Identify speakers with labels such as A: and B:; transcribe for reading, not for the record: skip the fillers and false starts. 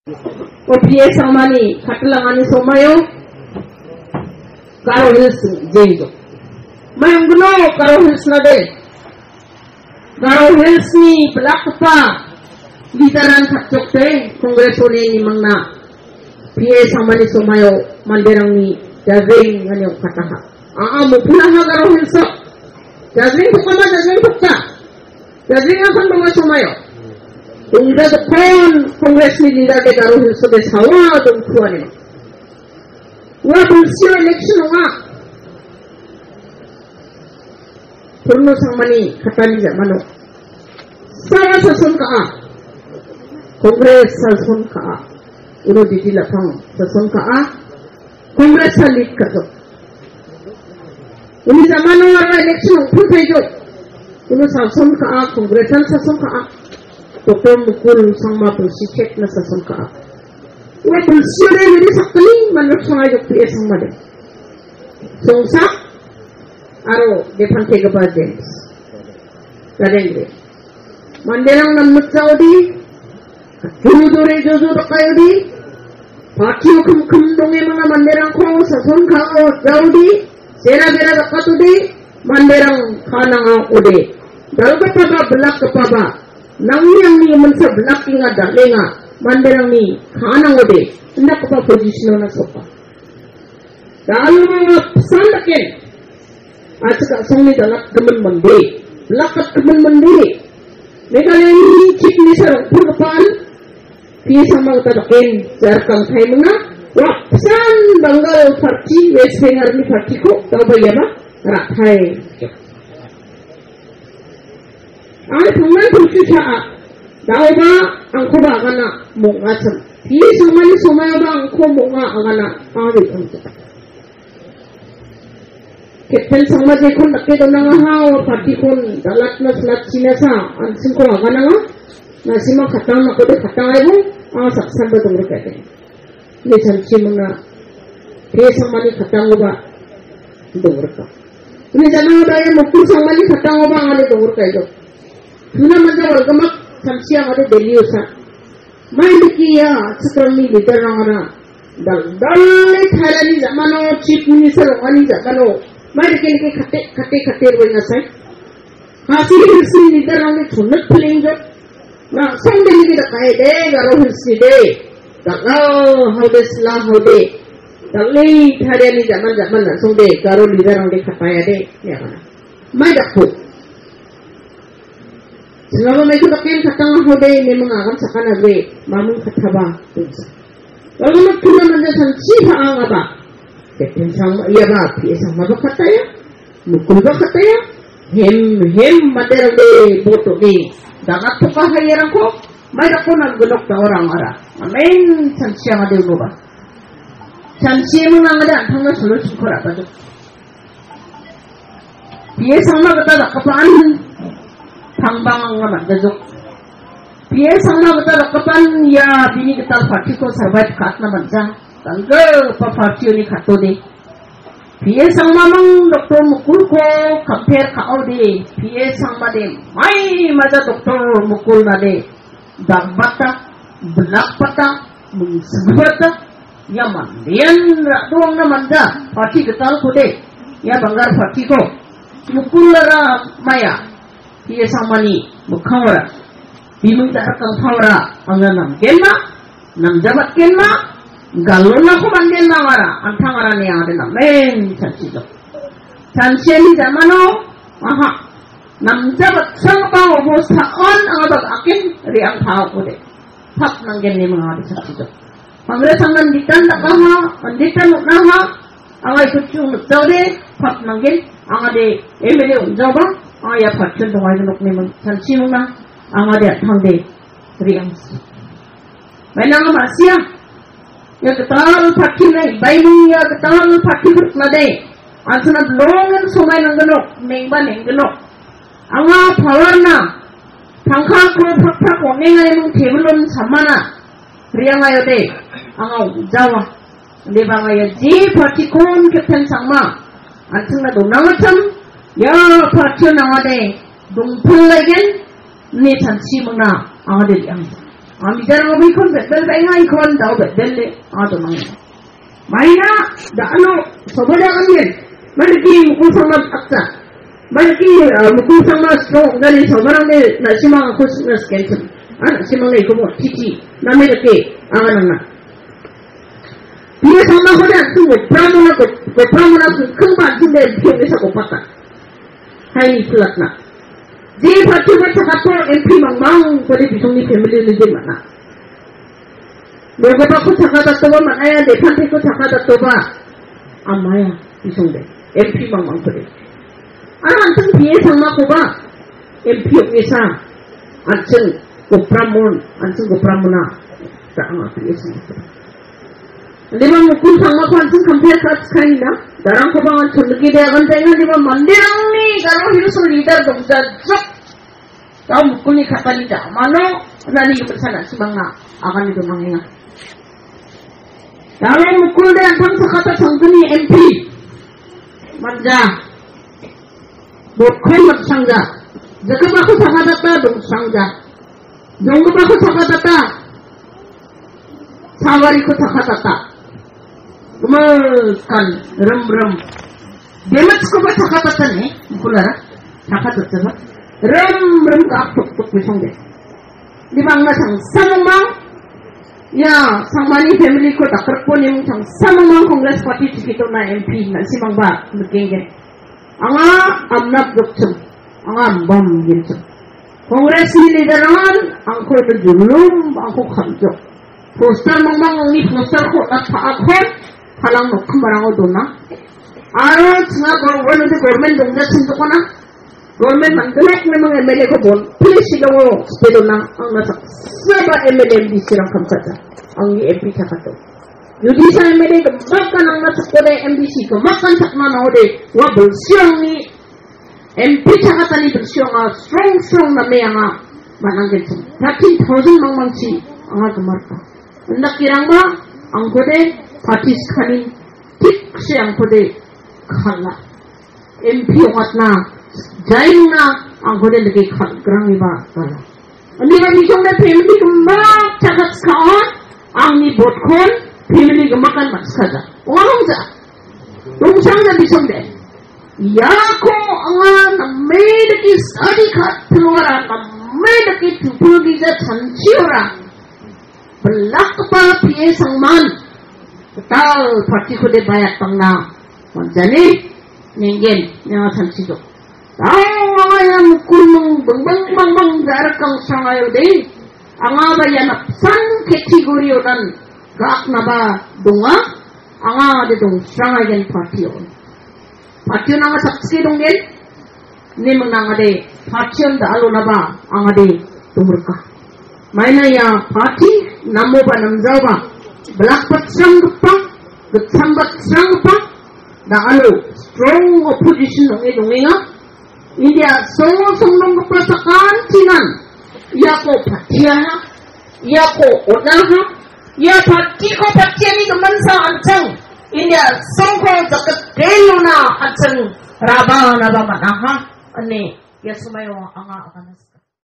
A: Opiye samani katlangani somayo karo hils jengjo mayung guno karo hils nade karo hils ni pelakpa lidaran kakcokte kongres one ni mangna piye samani somayo manderang ni jazeng nganyo kataha mo pulaha karo hils jazeng bukka jazeng akan mga somayo Unda the pan Congress ni leader de karo hilso de sawa dum kuane. Wa bulsio election wa. Purno samani khatani jamano. Sawa sasun ka. Congress sasun ka. Uno didi lapang sasun ka. Congress lead ka do. Uni jamano wa election phul thaijo. Uno sasun ka Congress sasun ka. Doktor mukul sama bersikap nasa sangka. Wa bersihnya jadi sakli manut sangai dokter sama deh. Songsak aro depan tiga badan. Kadang manderang namut saudi, juru kaudi, pakiu kum donge mana manderang ko sason kao saudi, sera dakatudi, manderang kanang ude. Dalam kepala belak kepala. Nang ni mensa belakang ada lenga manderang ni khana ngode ndak apa position na sopa dalu pesan daken acha songni dalak temen mande lakat temen mande megale ni chip ni sar purpan pi sama ta daken jarkam thai muna wa pesan bangal parti west bengal ni parti ko tabayama ra thai Ay pangman kursi saa daw ba ang ko ba kana munga sam hi sumaya ba ang ko munga angana ari ang kita kepen sama je kon nakke do nang ha parti kon dalat na slat sinasa an sin ko angana na sima khatang na ko de khatang ai bu saksan do tung ka de ni chanchi munga he sama ni khatang ba dur ka ni jana da ye mukku sama ni khatang ba ngale dur ka do Tuna manja wargamak samsia ngade deliusa. Main dikiya sekarang ni leader rangana. Dal tharani zamano chief minister wani zamano. Main dikiya kate ruina sai. Hasil hirsi leader rangi thunat pulingjo. Na sangde ni da kai de garo hirsi de. Dakao haude slam haude. Dalli tharani zaman na sangde garo leader rangi khataya de ya kana. Main dakku Selama mereka pakai kata hodai memang agam sakana gue mamun kataba tunsa. Kalau nak kena menjadi siapa apa? Kepen sama iya ba, piesa sama ba kata ya, mukul ba kata ya, hem madera gue boto gue. Dagat tukah hayarang ko, may dako naggunok na orang ara. Amen sansiya nga dulu ba? Sansiya mo nga nga hanggang sulod sukura pa dito. Piesa sama kata kapaan. Tangbang nga magdazok. Piye sama betul kapan ya bini kita parti ko survive kat na banjang. Tanggal pa parti ni kato de. Piye sama mang doktor mukul ko compare ka de. Piye sama de mai maja doktor mukul na de. Dagbata, belakpata, mungsebata. Ya mandian doang na manja parti kita ko de. Ya banggar parti ko. Mukul lara maya. Iya sama ni mukhawara bimung tak rakang khawara anga nam kenma nam jabat kenma galona ko manden nawara antangara ni ade nam men chanchijo chancheli zamano aha nam jabat sangpa obosta on anga bag akin riang thao ko de thap nangen ni mga ade chanchijo pangre sangan ditan takaha anditan naha anga ikuchu mutjode thap nangen anga de emele unjaba ya patron dong aja nok memang sanksi muna ang ada tangde riang. Mainang masya ya ketal pakai nih, bayi ya ketal pakai bernade. Asal longan somai nanggenok, mengban nanggenok. Anga pawarna tangka kro pak oneng ay mong tebulon samana riang ayo de. Anga jawa, de bang ayo ji pakai kon kepen sama. Asal na donang macam. Ya parti nangade dongpul lagen ni chansi muna angade yang Bicara ngomong ikon betul, kaya ikon tahu betul le, tuh mangga. Mainnya, dah sobat kan ye, mereka mukul sama aksa, mereka mukul sama strong dari sobat ni nasi mang aku nasi nasi mang ni ikut cici, nama mereka anak. Dia sama saja tu, pramana tu kembar sini dia bisa kopatkan. Hai ni pelatna. Dia parti macam apa MP mang pada bisung ni family ni je mana. Mereka aku cakap tak tahu mana ya, depan aku cakap tak tahu apa. Amaya bisung deh, MP mang pada. Antum dia sama aku ba, MP bisa. Antum kopramuna, tak angkat dia sama. Lima mukul sama aku antum compare kat sekarang dah. Darang ko bang antum lagi dia akan tengok lima mandirang ni kalau hidup leader dongsa jok. Kau mukul ni kata lidah mana nani bersana si bangna akan itu mengingat. Kalau mukul dia antum sekata sangkuni MP manja, bukan bersangga. Jika aku sekata tak bersangga, jonggo aku sekata tak, sawari ko sekata tak. Kemaskan rem demat ko ba sakatatan mukulara sakatatan ba rem ka tuk bisong de di bang na sang samang ya samani family ko takar ko nim sang samang congress party tikito na MP na si bang ba mugenge anga amnap gupsum anga bam ginso congress ni leaderan angko de julum angko khamjo poster mang ni poster ko at paakon halang no kumbarang odona aro tsunga government dongda chindokona government mandalek memang MLA ko bon please sigawo spedona ang nasa saba MLA MDC rang kamsata ang MP chakato yudi sa MLA ko makan ang nasa kode MDC ko makan sakna na ode wa bolsyong ni MP chakata ni bolsyong strong na may nga mananggil sa 13,000 mangmangsi ang agamarta nakirang ba ang kode partis kani tik siang kode khala MP ongatna jaingna ang kode lagi khagrang iba kala ani ba bisong na family kemak cakat kaon ang ni botkon family kemakan maskada orang ja dungsang na bisong de ya ko anga namedki study khat flora namedki tupul giza chanchiora belak pa pie sangman Betul, parti ko de bayat pang na manjani ninggen yang sansido. Tahu mga yang mukul mong bang darak kang sangayo de. Anga ba yan apsan kategori dan gak na ba dunga? Anga de dung sangayan parti on. Parti on anga saksi donggen. Ni menang de parti on da alo na ba anga de tumurka. Maina ya parti namo ba namjaw ba? Belakpat serang gepang, kesambat serang gepang, dah alo strong opposition dongeng India song gepelasakan cinan, ia ko patiana, ia ko onaha, ia pati ko patiani kemansa ancang, India song ko zakat keluna ancang raba naba manaha, ane ya sumayo anga akan